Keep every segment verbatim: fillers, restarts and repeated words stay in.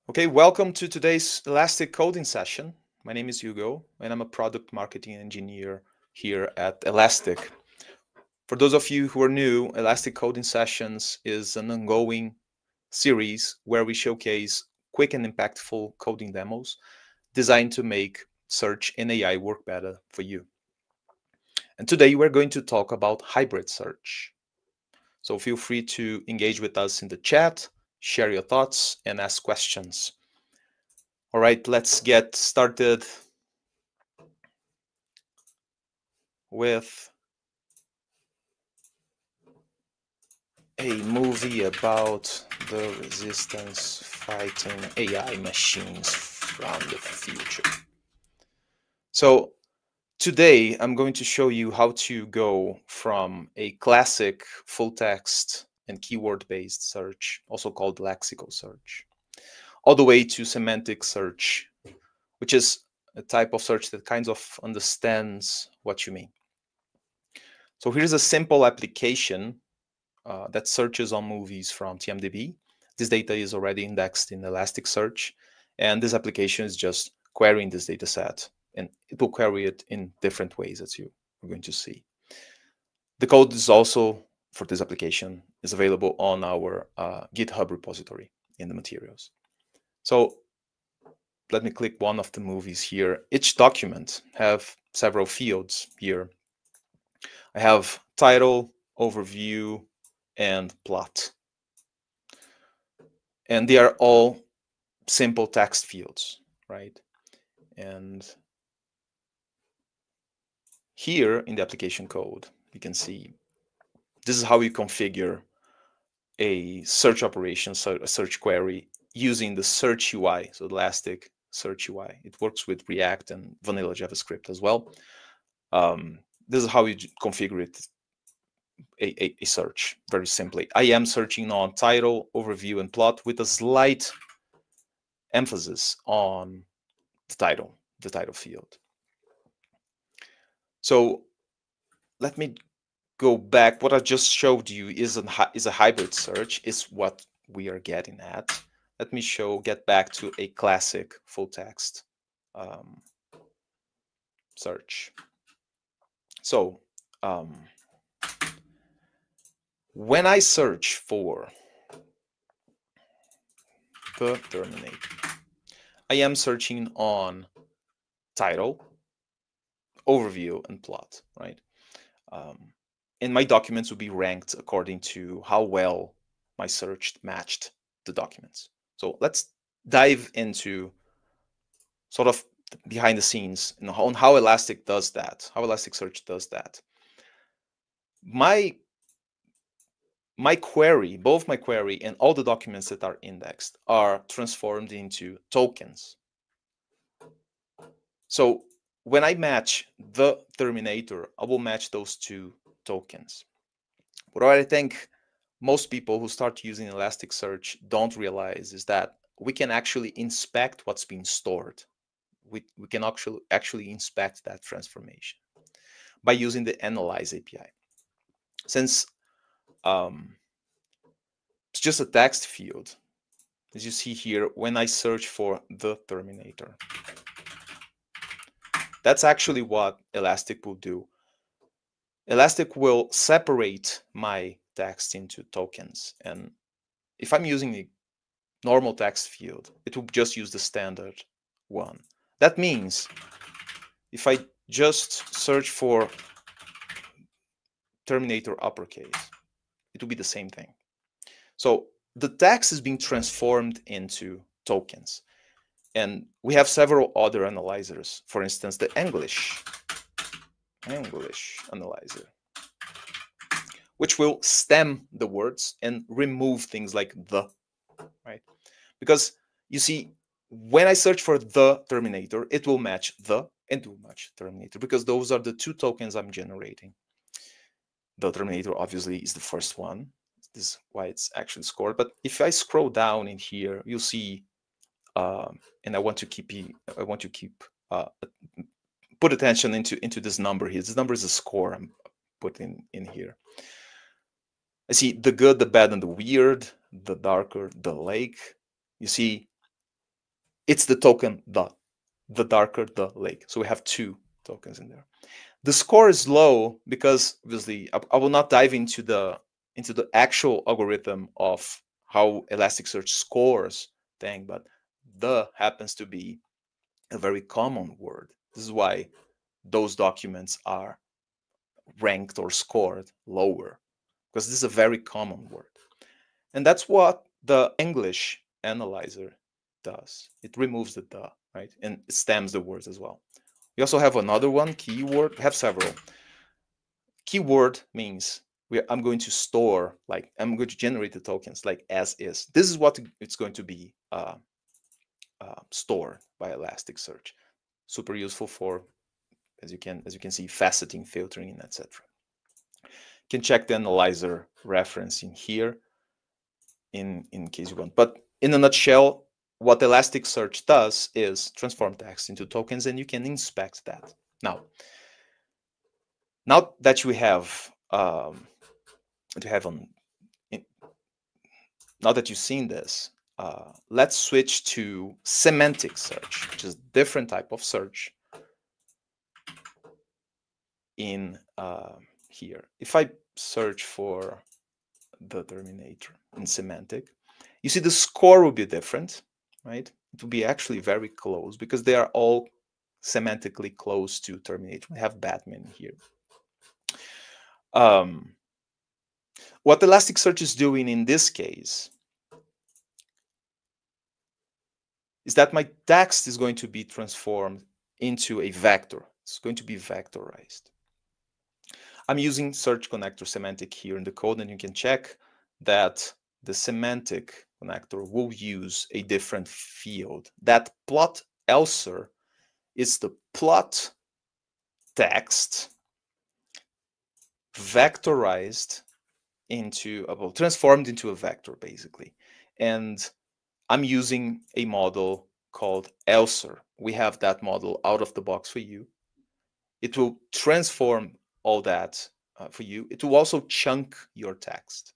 Okay, welcome to today's Elastic Coding Session. My name is Ugo, and I'm a product marketing engineer here at Elastic. For those of you who are new, Elastic Coding Sessions is an ongoing series where we showcase quick and impactful coding demos designed to make search and A I work better for you. And today we're going to talk about hybrid search. So feel free to engage with us in the chat, share your thoughts, and ask questions. All right, let's get started with a movie about the resistance fighting A I machines from the future. So today I'm going to show you how to go from a classic full text and keyword based search, also called lexical search, all the way to semantic search, which is a type of search that kind of understands what you mean. So here's a simple application uh, that searches on movies from T M D B. This data is already indexed in Elasticsearch, and this application is just querying this data set, and it will query it in different ways, as you are going to see. The code is also, for this application, is available on our uh, GitHub repository in the materials. So let me click one of the movies here. Each document have several fields here. I have title, overview, and plot. And they are all simple text fields, right? And here in the application code, you can see this is how you configure a search operation, so a search query using the search U I, so Elastic Search U I. It works with React and vanilla JavaScript as well. Um, this is how you configure it, a, a, a search, very simply. I am searching on title, overview, and plot with a slight emphasis on the title, the title field. So let me go back. What I just showed you is a, is a hybrid search, is what we are getting at. Let me show, get back to a classic full text um, search. So um, when I search for the Terminator, I am searching on title, overview, and plot, right? Um, and my documents will be ranked according to how well my search matched the documents. So let's dive into sort of behind the scenes on how Elastic does that, how Elasticsearch does that. My my query, both my query and all the documents that are indexed are transformed into tokens. So when I match the Terminator, I will match those two tokens. But what I think most people who start using Elasticsearch don't realize is that we can actually inspect what's being stored. We, we can actually, actually inspect that transformation by using the Analyze A P I. Since um, it's just a text field, as you see here, when I search for the Terminator, that's actually what Elastic will do. Elastic will separate my text into tokens. And if I'm using a normal text field, it will just use the standard one. That means if I just search for Terminator uppercase, it will be the same thing. So the text is being transformed into tokens. And we have several other analyzers. For instance, the English, English analyzer, which will stem the words and remove things like the, right? Because you see, when I search for the Terminator, it will match the and it will match Terminator because those are the two tokens I'm generating. The Terminator obviously is the first one. This is why it's actually scored. But if I scroll down in here, you'll see, um, and I want to keep I want to keep uh, put attention into into this number here. This number is a score I'm putting in here. I see the good, the bad, and the weird, the darker, the lake. You see, it's the token the. The darker the lake. So we have two tokens in there. The score is low because obviously I, I will not dive into the into the actual algorithm of how Elasticsearch scores thing, but the happens to be a very common word. This is why those documents are ranked or scored lower, because this is a very common word. And that's what the English analyzer does. It removes the the, right? And it stems the words as well. We also have another one, keyword. We have several. Keyword means we, I'm going to store, like I'm going to generate the tokens like as is. This is what it's going to be uh, uh, stored by Elasticsearch. Super useful for, as you can as you can see, faceting, filtering, and et cetera. You can check the analyzer reference in here in, in case you want. But in a nutshell, what Elasticsearch does is transform text into tokens, and you can inspect that. Now, now that we have um, to have on, now that you've seen this, uh, let's switch to semantic search, which is a different type of search in uh, here. If I search for the Terminator in semantic, you see the score will be different, right? It will be actually very close because they are all semantically close to Terminator. We have Batman here. Um, what Elasticsearch is doing in this case is that my text is going to be transformed into a vector. It's going to be vectorized. I'm using search connector semantic here in the code, and you can check that the semantic connector will use a different field. That plot elser is the plot text vectorized into, well, transformed into a vector, basically. And I'm using a model called elser. We have that model out of the box for you. It will transform all that uh, for you. It will also chunk your text.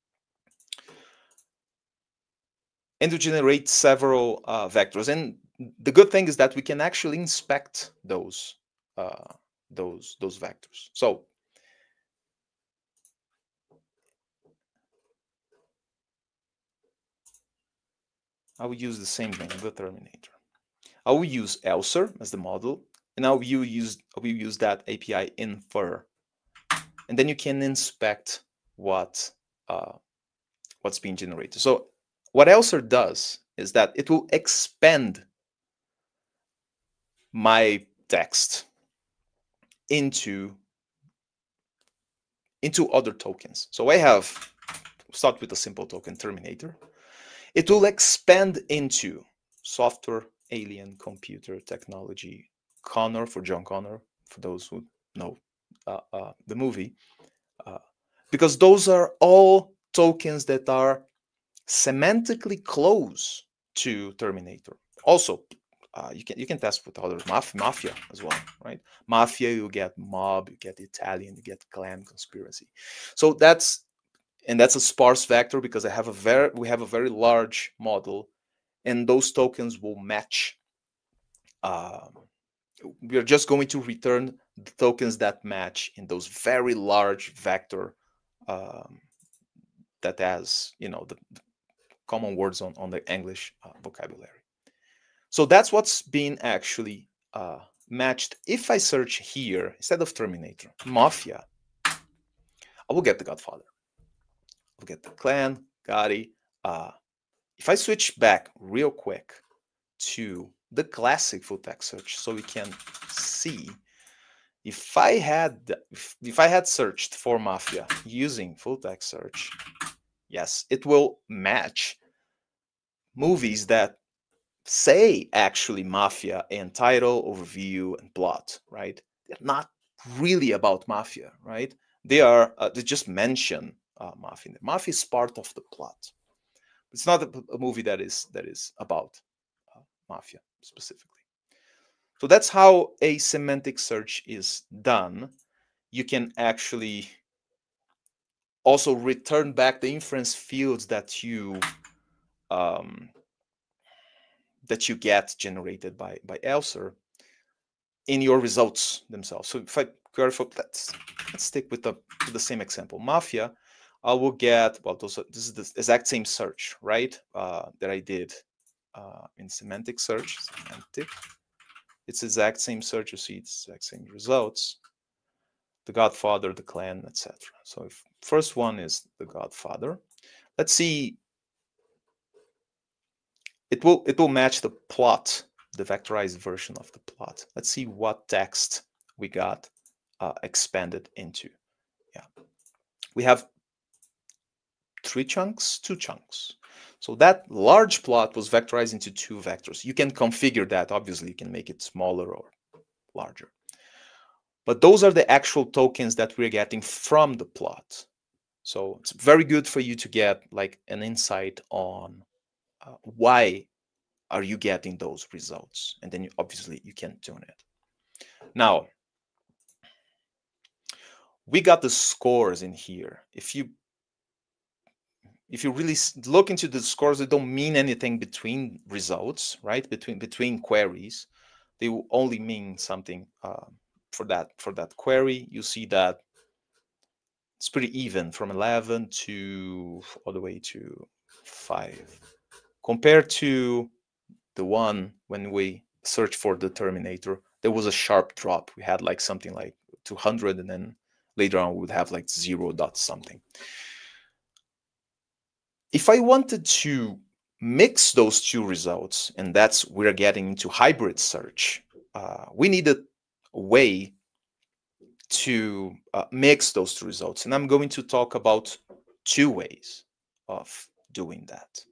And to generate several uh, vectors. And the good thing is that we can actually inspect those uh, those those vectors. So I will use the same thing, the Terminator. I will use elser as the model, and I will use I will use that A P I infer, and then you can inspect what uh, what's being generated. So what elser does is that it will expand my text into into other tokens. So I have, start with a simple token, Terminator. It will expand into software, alien, computer, technology, Connor for John Connor, for those who know uh, uh, the movie, uh, because those are all tokens that are semantically close to Terminator. Also, uh, you can you can test with other maf- mafia as well, right? Mafia, you get mob, you get Italian, you get clan, conspiracy. So that's and that's a sparse vector because I have a very we have a very large model, and those tokens will match. Um, we are just going to return the tokens that match in those very large vector um, that has, you know, the, the common words on, on the English uh, vocabulary. So that's what's being actually uh, matched. If I search here, instead of Terminator, Mafia, I will get the Godfather. I'll get the Clan, Gotti. Uh, if I switch back real quick to the classic full text search, so we can see if I had if, if I had searched for Mafia using full text search, yes, it will match movies that say actually Mafia and title, overview, and plot, right? They're not really about Mafia, right? They are uh, they just mention uh, Mafia. Mafia is part of the plot. It's not a, a movie that is that is about uh, Mafia specifically. So that's how a semantic search is done. You can actually also return back the inference fields that you um, that you get generated by by ELSER in your results themselves. So if I query for, let's let's stick with the with the same example, mafia, I will get, well, those are, this is the exact same search, right? Uh, that I did uh, in semantic search. Semantic. It's exact same search. You see, it's exact same results. The Godfather, the Clan, et cetera. So if first one is the Godfather, let's see. It will it will match the plot, the vectorized version of the plot. Let's see what text we got uh, expanded into. Yeah, we have three chunks, two chunks. So that large plot was vectorized into two vectors. You can configure that. Obviously, you can make it smaller or larger. But those are the actual tokens that we're getting from the plot. So it's very good for you to get like an insight on uh, why are you getting those results. And then you, obviously you can tune it. Now, we got the scores in here. If you if you really look into the scores, they don't mean anything between results, right? Between between queries, they will only mean something uh, for that for that query. You see that it's pretty even from eleven to all the way to five, compared to the one when we search for the Terminator. There was a sharp drop. We had like something like two hundred, and then later on we would have like zero dot something. If I wanted to mix those two results, and that's we're getting into hybrid search, uh, we needed a way to uh, mix those two results. And I'm going to talk about two ways of doing that.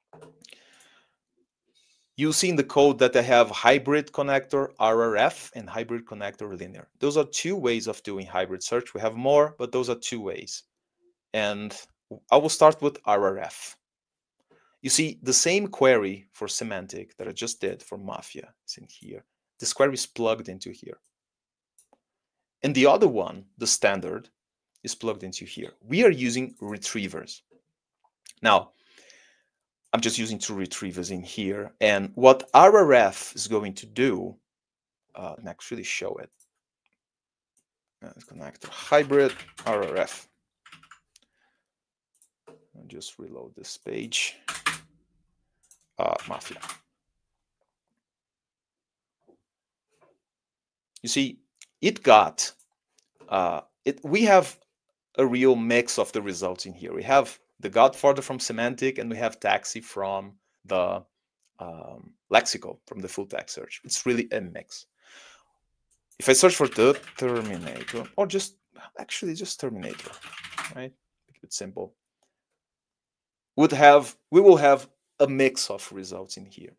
You see in the code that I have hybrid connector R R F and hybrid connector linear. Those are two ways of doing hybrid search. We have more, but those are two ways. And I will start with R R F. You see the same query for semantic that I just did for mafia is in here. This query is plugged into here. And the other one, the standard, is plugged into here. We are using retrievers. Now, I'm just using two retrievers in here. And what R R F is going to do, uh, and actually show it. Uh, connector hybrid R R F. I'll just reload this page. Uh, mafia. You see, it got, uh, it. we have a real mix of the results in here. We have the Godfather from semantic, and we have taxi from the um, lexical, from the full text search. It's really a mix. If I search for the Terminator, or just, actually just Terminator, right? Keep it simple. Would have, we will have a mix of results in here.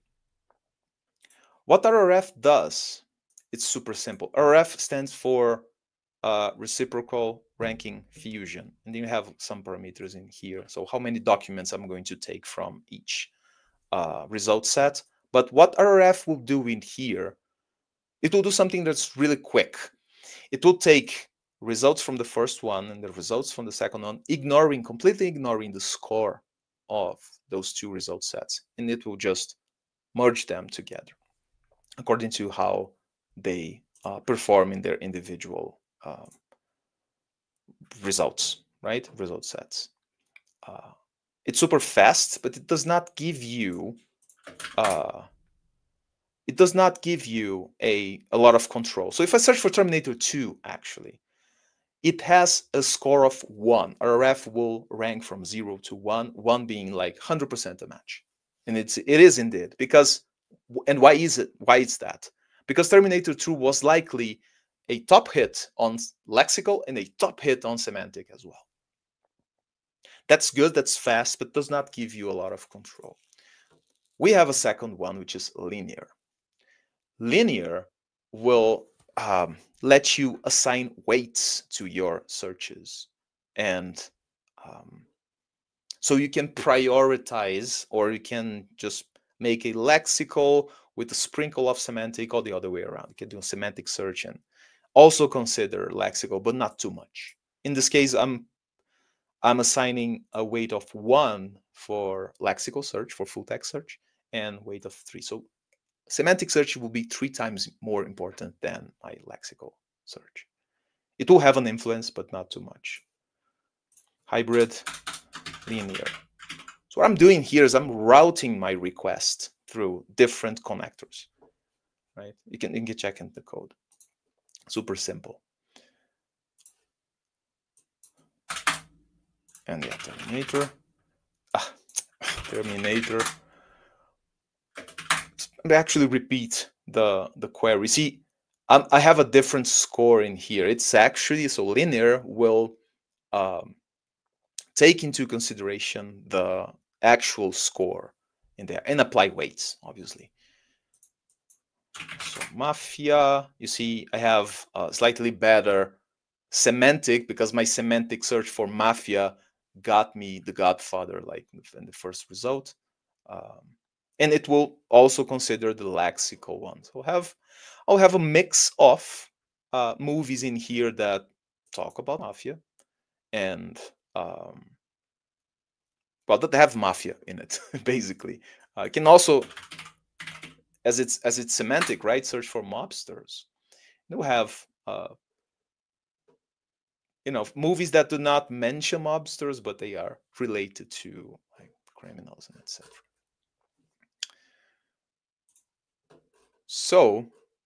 What R R F does, it's super simple. R R F stands for uh, reciprocal ranking fusion. And then you have some parameters in here. So how many documents I'm going to take from each uh, result set. But what R R F will do in here, it will do something that's really quick. It will take results from the first one and the results from the second one, ignoring, completely ignoring the score of those two result sets. And it will just merge them together according to how they uh, perform in their individual uh, results, right? Result sets. Uh, it's super fast, but it does not give you uh, it does not give you a, a lot of control. So if I search for Terminator two, actually, it has a score of one. R R F will rank from zero to one, one being like one hundred percent a match. And it's, it is indeed, because, and why is it? Why is that? Because Terminator two was likely a top hit on lexical and a top hit on semantic as well. That's good, that's fast, but does not give you a lot of control. We have a second one, which is linear. Linear will um, let you assign weights to your searches. And um, so you can prioritize, or you can just make a lexical with a sprinkle of semantic, or the other way around. You can do a semantic search and also consider lexical, but not too much. In this case, I'm I'm assigning a weight of one for lexical search, for full text search, and weight of three. So semantic search will be three times more important than my lexical search. It will have an influence, but not too much. Hybrid, linear. So what I'm doing here is I'm routing my request through different connectors, right? You can, you can check in the code. Super simple. And yeah, terminator. Ah, terminator. I actually repeat the, the query. See, I'm, I have a different score in here. It's actually, so linear will um, take into consideration the actual score in there and apply weights, obviously. So mafia, you see, I have a slightly better semantic because my semantic search for mafia got me the Godfather, like in the first result. Um, and it will also consider the lexical one. So I'll have, I'll have a mix of uh, movies in here that talk about mafia and um, well, that have mafia in it, basically. Uh, it can also, as it's as it's semantic, right? Search for mobsters. You have, uh, you know, movies that do not mention mobsters, but they are related to like criminals and et cetera. So,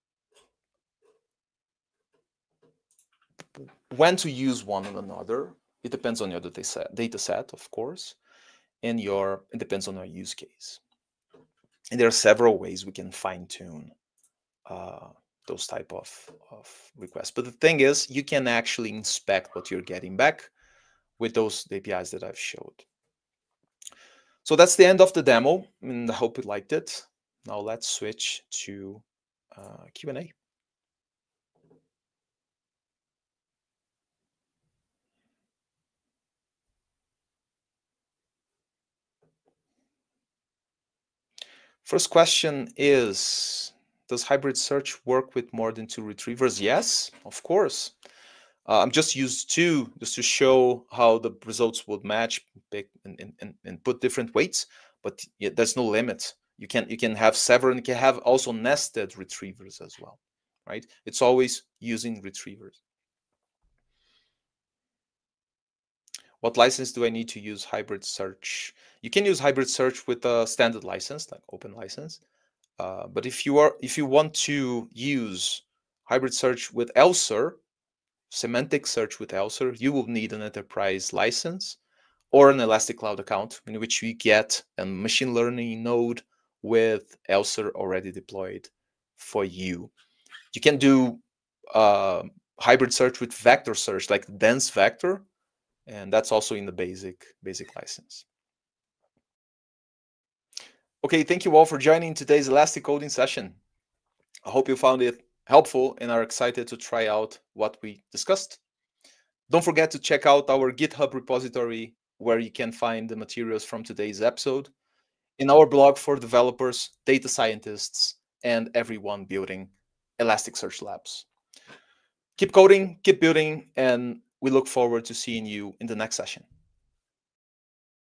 when to use one or another, it depends on your data set, data set, of course, and your it depends on your use case. And there are several ways we can fine tune uh, those type of, of requests. But the thing is, you can actually inspect what you're getting back with those A P Is that I've showed. So that's the end of the demo, and I hope you liked it. Now let's switch to uh, Q and A. First question is, does hybrid search work with more than two retrievers? Yes, of course. Uh, I'm just used two just to show how the results would match pick, and, and, and put different weights, but yeah, there's no limit. You can you can have several, and you can have also nested retrievers as well, right? It's always using retrievers. What license do I need to use hybrid search? You can use hybrid search with a standard license, like open license. Uh, but if you are if you want to use hybrid search with ELSER, semantic search with ELSER, you will need an enterprise license or an Elastic Cloud account in which you get a machine learning node with ELSER already deployed for you. You can do uh, hybrid search with vector search, like dense vector, and that's also in the basic basic license. Okay, thank you all for joining today's Elastic Coding session. I hope you found it helpful and are excited to try out what we discussed. Don't forget to check out our GitHub repository where you can find the materials from today's episode, in our blog for developers, data scientists, and everyone building Elasticsearch labs. Keep coding, keep building, and we look forward to seeing you in the next session.